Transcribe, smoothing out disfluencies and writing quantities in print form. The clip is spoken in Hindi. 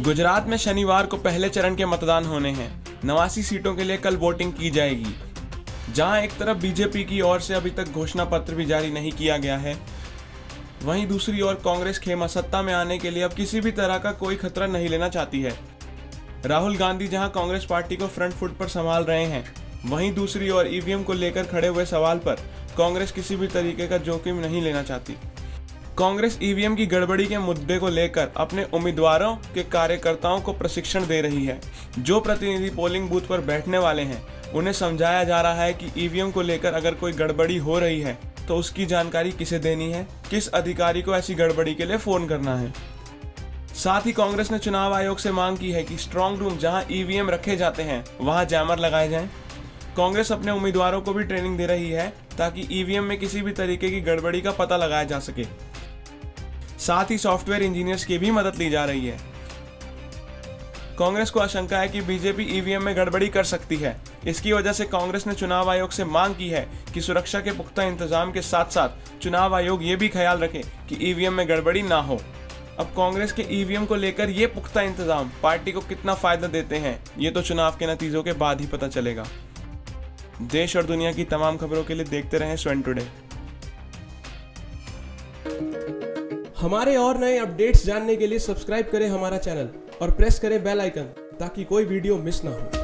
गुजरात में शनिवार को पहले चरण के मतदान होने हैं। 89 सीटों के लिए कल वोटिंग की जाएगी। जहां एक तरफ बीजेपी की ओर से अभी तक घोषणा पत्र भी जारी नहीं किया गया है, वहीं दूसरी ओर कांग्रेस खेमा सत्ता में आने के लिए अब किसी भी तरह का कोई खतरा नहीं लेना चाहती है। राहुल गांधी जहां कांग्रेस पार्टी को फ्रंट फुट पर संभाल रहे हैं, वहीं दूसरी ओर ईवीएम को लेकर खड़े हुए सवाल पर कांग्रेस किसी भी तरीके का जोखिम नहीं लेना चाहती। कांग्रेस ईवीएम की गड़बड़ी के मुद्दे को लेकर अपने उम्मीदवारों के कार्यकर्ताओं को प्रशिक्षण दे रही है। जो प्रतिनिधि पोलिंग बूथ पर बैठने वाले हैं, उन्हें समझाया जा रहा है कि ईवीएम को लेकर अगर कोई गड़बड़ी हो रही है तो उसकी जानकारी किसे देनी है, किस अधिकारी को ऐसी गड़बड़ी के लिए फोन करना है। साथ ही कांग्रेस ने चुनाव आयोग से मांग की है कि स्ट्रांग रूम जहां ईवीएम रखे जाते हैं वहां जैमर लगाए जाएं। कांग्रेस अपने उम्मीदवारों को भी ट्रेनिंग दे रही है ताकि ईवीएम में किसी भी तरीके की गड़बड़ी का पता लगाया जा सके। साथ ही सॉफ्टवेयर इंजीनियर्स की भी मदद ली जा रही है। कांग्रेस को आशंका है कि बीजेपी ईवीएम में गड़बड़ी कर सकती है। इसकी वजह से कांग्रेस ने चुनाव आयोग से मांग की है कि सुरक्षा के पुख्ता इंतजाम के साथ साथ चुनाव आयोग ये भी ख्याल रखे कि ईवीएम में गड़बड़ी ना हो। अब कांग्रेस के ईवीएम को लेकर ये पुख्ता इंतजाम पार्टी को कितना फायदा देते हैं, ये तो चुनाव के नतीजों के बाद ही पता चलेगा। देश और दुनिया की तमाम खबरों के लिए देखते रहें स्वयं टुडे। हमारे और नए अपडेट्स जानने के लिए सब्सक्राइब करें हमारा चैनल और प्रेस करें बेल आइकन ताकि कोई वीडियो मिस ना हो।